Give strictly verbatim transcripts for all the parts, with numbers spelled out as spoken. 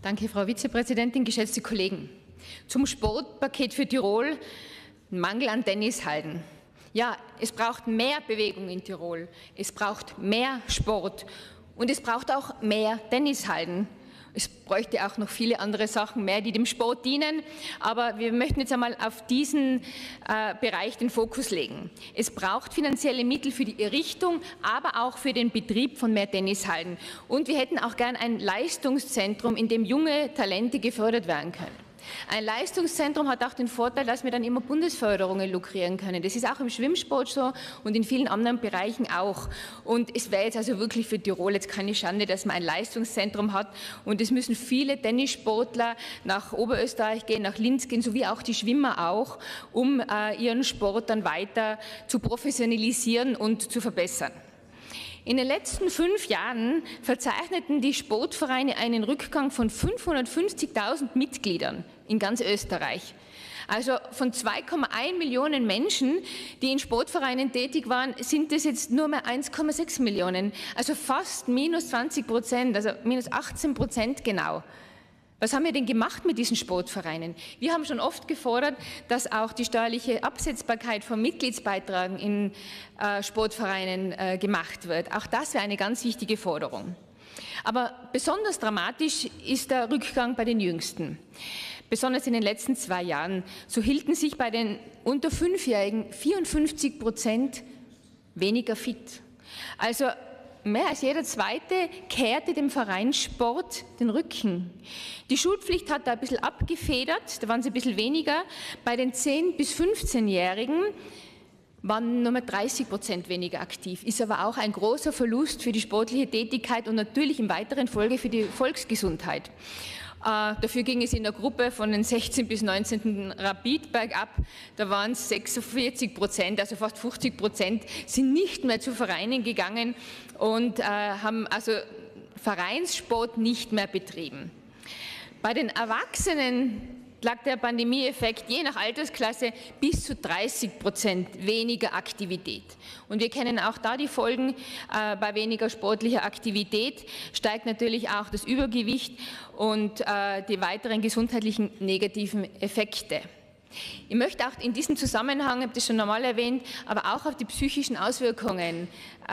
Danke, Frau Vizepräsidentin, geschätzte Kollegen. Zum Sportpaket für Tirol, Mangel an Tennishallen. Ja, es braucht mehr Bewegung in Tirol, es braucht mehr Sport und es braucht auch mehr Tennishallen. Es bräuchte auch noch viele andere Sachen mehr, die dem Sport dienen, aber wir möchten jetzt einmal auf diesen äh, Bereich den Fokus legen. Es braucht finanzielle Mittel für die Errichtung, aber auch für den Betrieb von mehr Tennishallen. Und wir hätten auch gern ein Leistungszentrum, in dem junge Talente gefördert werden können. Ein Leistungszentrum hat auch den Vorteil, dass wir dann immer Bundesförderungen lukrieren können. Das ist auch im Schwimmsport so und in vielen anderen Bereichen auch. Und es wäre jetzt also wirklich für Tirol jetzt keine Schande, dass man ein Leistungszentrum hat. Und es müssen viele Tennissportler nach Oberösterreich gehen, nach Linz gehen, sowie auch die Schwimmer auch, um äh, ihren Sport dann weiter zu professionalisieren und zu verbessern. In den letzten fünf Jahren verzeichneten die Sportvereine einen Rückgang von fünfhundertfünfzigtausend Mitgliedern in ganz Österreich. Also von zwei Komma eins Millionen Menschen, die in Sportvereinen tätig waren, sind es jetzt nur mehr eins Komma sechs Millionen. Also fast minus zwanzig Prozent, also minus achtzehn Prozent genau. Was haben wir denn gemacht mit diesen Sportvereinen? Wir haben schon oft gefordert, dass auch die steuerliche Absetzbarkeit von Mitgliedsbeiträgen in äh, Sportvereinen äh, gemacht wird. Auch das wäre eine ganz wichtige Forderung. Aber besonders dramatisch ist der Rückgang bei den Jüngsten. Besonders in den letzten zwei Jahren. So hielten sich bei den unter Fünfjährigen vierundfünfzig Prozent weniger fit. Also mehr als jeder Zweite kehrte dem Vereinssport den Rücken. Die Schulpflicht hat da ein bisschen abgefedert, da waren sie ein bisschen weniger. Bei den zehn- bis fünfzehnjährigen waren nur mehr dreißig Prozent weniger aktiv, ist aber auch ein großer Verlust für die sportliche Tätigkeit und natürlich in weiteren Folge für die Volksgesundheit. Uh, dafür ging es in der Gruppe von den sechzehnten bis neunzehnten Rapid bergab. Da waren es sechsundvierzig Prozent, also fast fünfzig Prozent, sind nicht mehr zu Vereinen gegangen und uh, haben also Vereinssport nicht mehr betrieben. Bei den Erwachsenen lag der Pandemieeffekt je nach Altersklasse bis zu dreißig Prozent weniger Aktivität. Und wir kennen auch da die Folgen. Äh, bei weniger sportlicher Aktivität steigt natürlich auch das Übergewicht und äh, die weiteren gesundheitlichen negativen Effekte. Ich möchte auch in diesem Zusammenhang, ich habe das schon einmal erwähnt, aber auch auf die psychischen Auswirkungen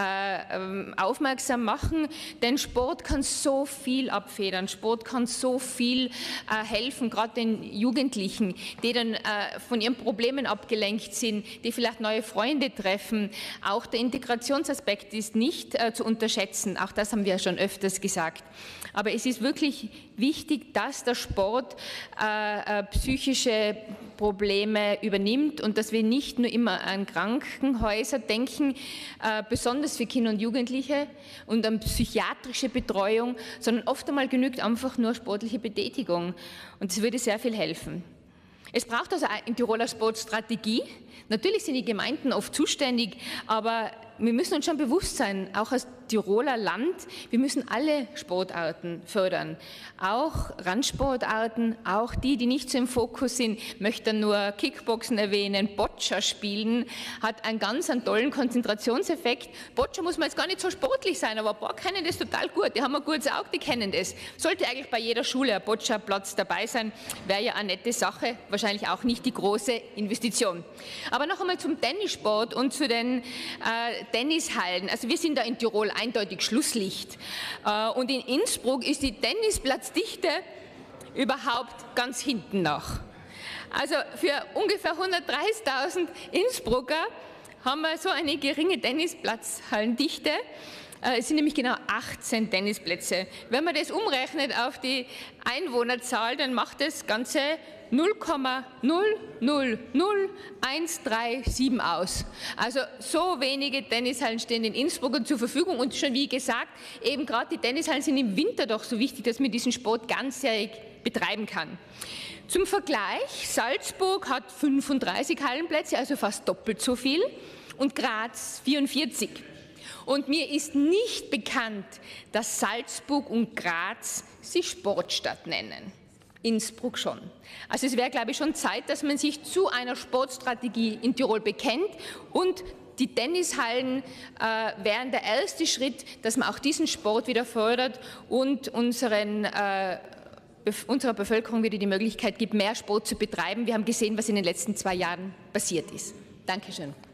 äh, aufmerksam machen, denn Sport kann so viel abfedern, Sport kann so viel äh, helfen, gerade den Jugendlichen, die dann äh, von ihren Problemen abgelenkt sind, die vielleicht neue Freunde treffen. Auch der Integrationsaspekt ist nicht äh, zu unterschätzen, auch das haben wir ja schon öfters gesagt. Aber es ist wirklich wichtig, dass der Sport äh, äh, psychische Probleme übernimmt und dass wir nicht nur immer an Krankenhäuser denken, äh, besonders für Kinder und Jugendliche und an psychiatrische Betreuung, sondern oft einmal genügt einfach nur sportliche Betätigung und das würde sehr viel helfen. Es braucht also eine Tiroler Sportstrategie. Natürlich sind die Gemeinden oft zuständig, aber wir müssen uns schon bewusst sein, auch als Tiroler Land, wir müssen alle Sportarten fördern. Auch Randsportarten, auch die, die nicht so im Fokus sind. Ich möchte nur Kickboxen erwähnen, Boccia spielen, hat einen ganz einen tollen Konzentrationseffekt. Boccia muss man jetzt gar nicht so sportlich sein, aber ein paar kennen das total gut. Die haben ein gutes Auge, die kennen das. Sollte eigentlich bei jeder Schule ein Boccia-Platz dabei sein, wäre ja eine nette Sache, wahrscheinlich auch nicht die große Investition. Aber noch einmal zum Tennissport und zu den äh, Tennishallen. Also wir sind da in Tirol eindeutig Schlusslicht. Äh, und in Innsbruck ist die Tennisplatzdichte überhaupt ganz hinten noch. Also für ungefähr hundertdreißigtausend Innsbrucker haben wir so eine geringe Tennisplatzhallendichte. Es sind nämlich genau achtzehn Tennisplätze. Wenn man das umrechnet auf die Einwohnerzahl, dann macht das Ganze null Komma null null null eins drei sieben aus. Also so wenige Tennishallen stehen den Innsbruckern zur Verfügung und schon wie gesagt, eben gerade die Tennishallen sind im Winter doch so wichtig, dass man diesen Sport ganzjährig betreiben kann. Zum Vergleich, Salzburg hat fünfunddreißig Hallenplätze, also fast doppelt so viel, und Graz vierundvierzig. Und mir ist nicht bekannt, dass Salzburg und Graz sich Sportstadt nennen. Innsbruck schon. Also es wäre, glaube ich, schon Zeit, dass man sich zu einer Sportstrategie in Tirol bekennt und die Tennishallen äh, wären der erste Schritt, dass man auch diesen Sport wieder fördert und unseren äh, unserer Bevölkerung wieder die Möglichkeit gibt, mehr Sport zu betreiben. Wir haben gesehen, was in den letzten zwei Jahren passiert ist. Dankeschön.